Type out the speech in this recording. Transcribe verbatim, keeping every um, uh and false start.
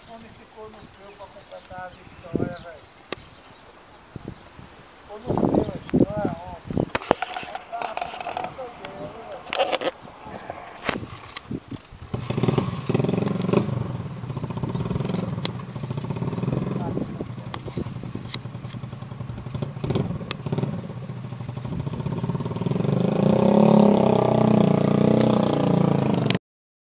fome ficou no frio para completar a vitória, velho. Ficou no frio a história, ó.